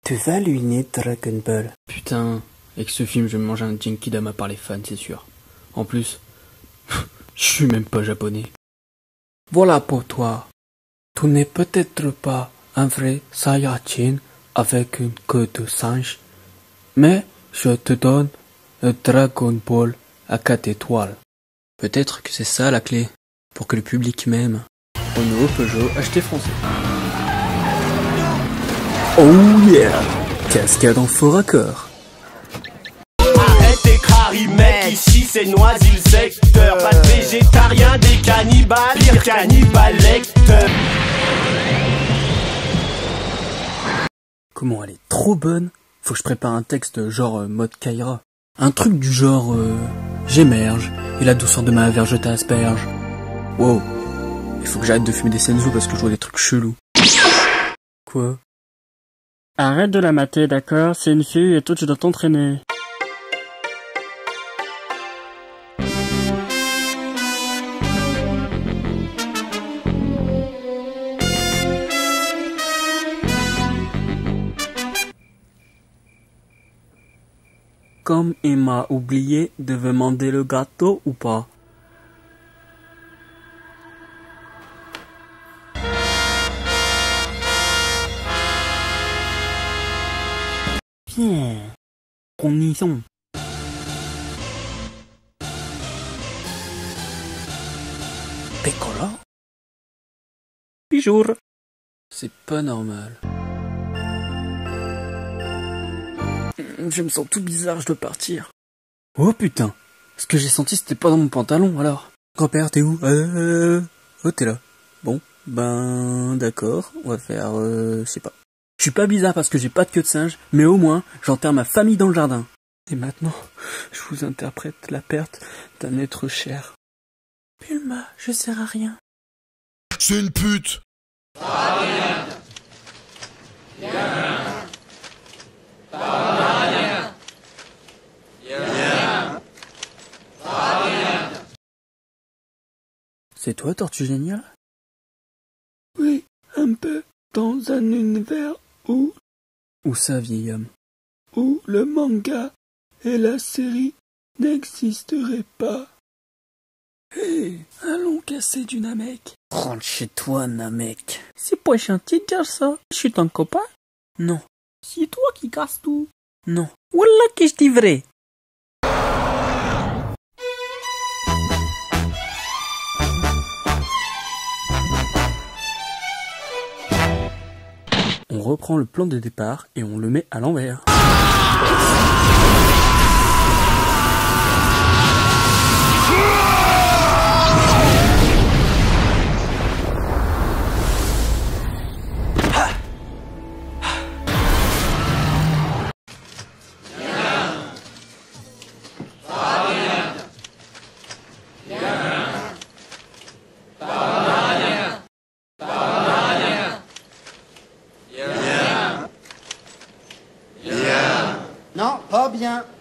Tu vas ruiner Dragon Ball. Putain, avec ce film je vais me manger un Genkidama par les fans, c'est sûr. En plus, je suis même pas japonais. Voilà pour toi. Tu n'es peut-être pas un vrai Saiyajin avec une queue de singe, mais je te donne un Dragon Ball à 4 étoiles. Peut-être que c'est ça la clé, pour que le public m'aime. Renault, Peugeot, acheté français. Oh yeah! Cascade en faux raccord. Arrête tes craries mec, ici c'est Noisy le secteur. Pas de végétarien, des cannibales, pire cannibale lecteur. Comment elle est trop bonne. Faut que je prépare un texte genre mode Kaira. Un truc du genre j'émerge et la douceur de ma verge t'asperge. Wow. Il faut que j'arrête de fumer des senzu parce que je vois des trucs chelous. Quoi? Arrête de la mater, d'accord? C'est une fille et toi tu dois t'entraîner. Comme il m'a oublié de demander le gâteau ou pas? Bien. On y sont. Pécola? Bonjour. C'est pas normal. Je me sens tout bizarre, je dois partir. Oh putain! Ce que j'ai senti c'était pas dans mon pantalon alors. Grand-père, t'es où? Oh t'es là. Bon, ben d'accord, on va faire je sais pas. Je suis pas bizarre parce que j'ai pas de queue de singe, mais au moins j'enterre ma famille dans le jardin. Et maintenant, je vous interprète la perte d'un être cher. Bulma, je sers à rien. C'est une pute. C'est toi, Tortue Géniale? Oui, un peu. Dans un univers où ça, vieil homme? où le manga et la série n'existeraient pas. Hé, allons casser du Namek. Rentre chez toi, Namek. C'est pas gentil de dire ça. Je suis ton copain. Non, C'est toi qui casses tout. non. Wallah que je dis vrai. On reprend le plan de départ et on le met à l'envers. Non, pas bien.